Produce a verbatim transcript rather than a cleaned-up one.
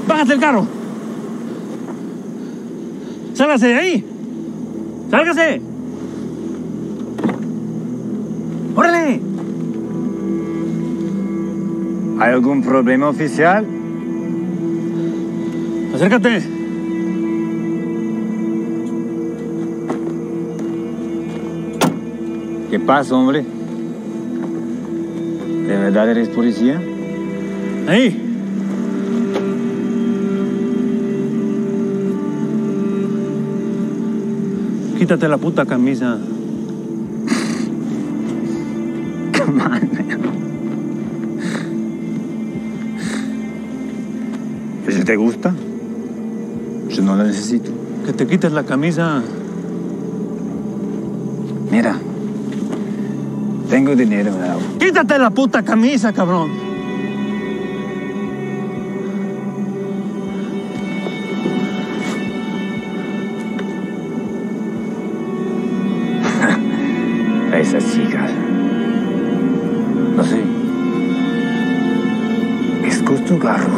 ¡Bájate del carro! ¡Sálgase de ahí! ¡Sálgase! ¡Órale! ¿Hay algún problema oficial? Acércate. ¿Qué pasa, hombre? ¿De verdad eres policía? Ahí. Quítate la puta camisa. Come on, man. Si te gusta, yo no la necesito. Que te quites la camisa. Mira, tengo dinero, bravo. Quítate la puta camisa, cabrón. Esas chicas. No sé. Es justo carro.